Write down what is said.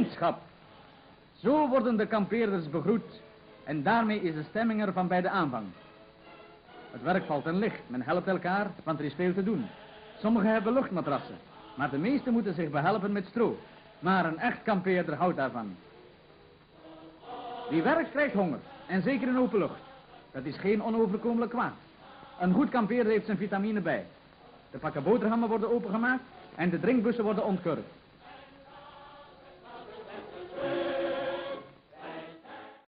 Vriendschap. Zo worden de kampeerders begroet en daarmee is de stemming er van bij de aanvang. Het werk valt en licht, men helpt elkaar, want er is veel te doen. Sommigen hebben luchtmatrassen, maar de meesten moeten zich behelpen met stro. Maar een echt kampeerder houdt daarvan. Wie werkt krijgt honger, en zeker in open lucht. Dat is geen onoverkomelijk kwaad. Een goed kampeerder heeft zijn vitamine bij. De pakken boterhammen worden opengemaakt en de drinkbussen worden ontkurkt.